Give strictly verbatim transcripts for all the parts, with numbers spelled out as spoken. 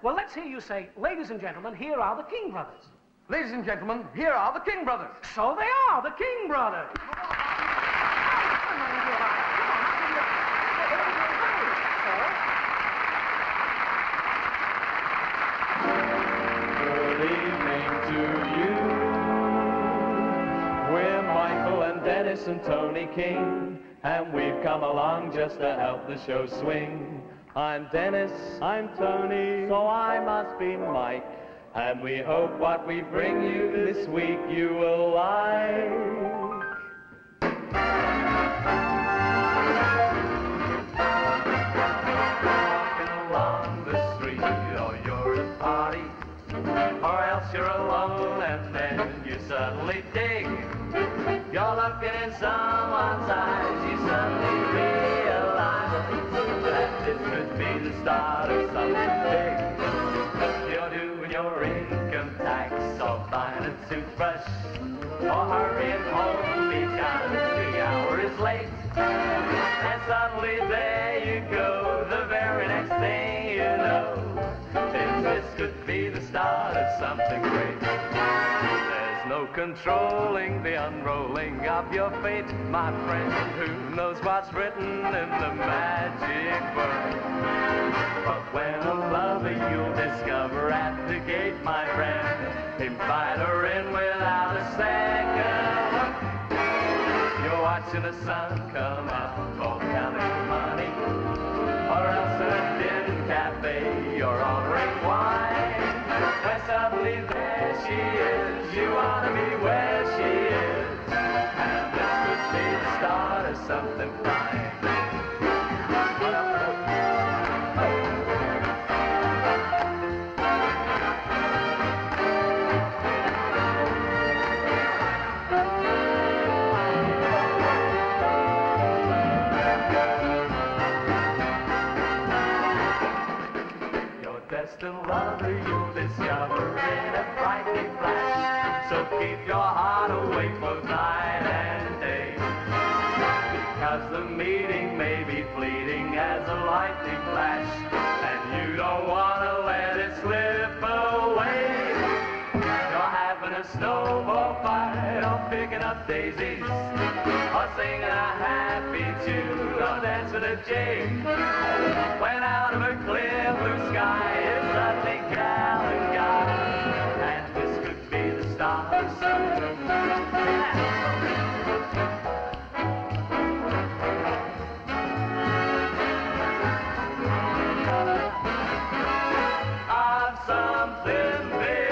Well, let's hear you say, ladies and gentlemen, here are the King brothers. Ladies and gentlemen, here are the King brothers. So they are, the King brothers. Good evening to you. We're Michael and Dennis and Tony King, and we've come along just to help the show swing. I'm Dennis, I'm Tony, so I must be Mike. And we hope what we bring you this week you will like. Walking along the street, or you're at a party, or else you're alone and then you suddenly dig. You're looking in someone's eyes, you suddenly realize that this could be the start of something big. You're doing your income tax, or buying a toothbrush, or hurrying home because the hour is late. And suddenly there you go, the very next thing you know, this could be the start of something great. There's no controlling the unrolling of your fate, my friend. Who knows what's written in the magic book? But when a lover you'll discover at the gate, my friend, invite her in without a second look. You're watching the sun come up, or counting money, or else in a dim cafe you're ordering wine. When suddenly there she is, you want to be where she is, and this could be the start of something fine. Destined lover you'll discover in a frightening flash. So keep your heart awake both night and day, because the meeting may be fleeting as a lightning flash, and you don't want to let it slip away. You're having a snowball fight, or picking up daisies, or singing a happy tune, or dancing a jig, when out of a clear blue sky it's suddenly gal and guy, and this could be the start of something. Of something big.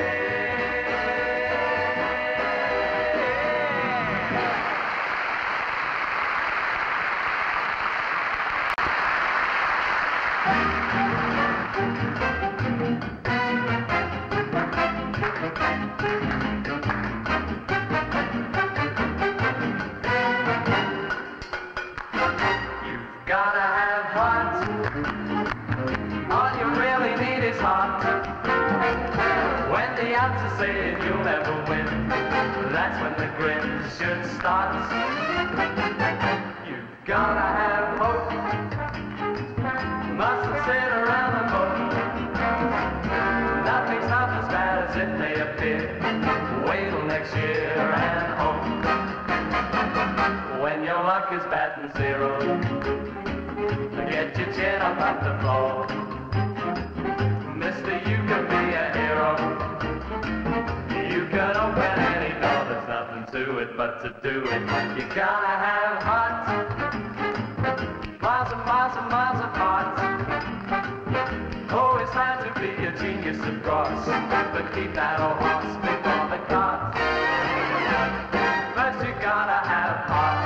You've gotta have heart. All you really need is heart. When the odds are saying you'll never win, that's when the grin should start. You've gotta have hope. Mustn't sit around the boat. Nothing's half as bad as it may appear. Wait till next year and hope. When your luck is batting zero, get your chin up off the floor. Mister, you can be a hero. You can open any door, there's nothing to it but to do it. You gotta have heart. Miles and miles and miles apart. Always trying to be a genius, of course, but keep that old horse before the cart. First you gotta have heart.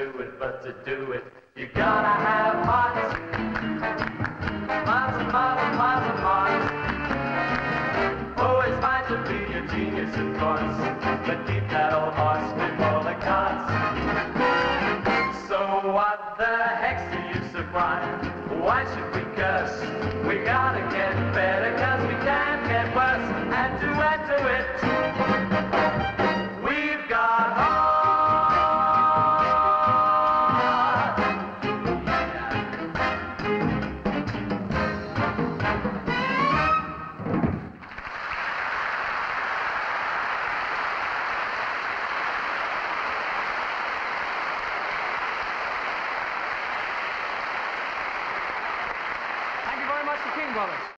do it, but to do it, you gotta have heart. Miles and miles and miles and miles. Oh, it's fine to be a genius, of course, but keep that old horse before the carts. So what the heck's the use of rhyme? Why should we curse? We gotta get better, cause we can't get worse. And to add to it, we've got heart. Thank you very much, the King Brothers.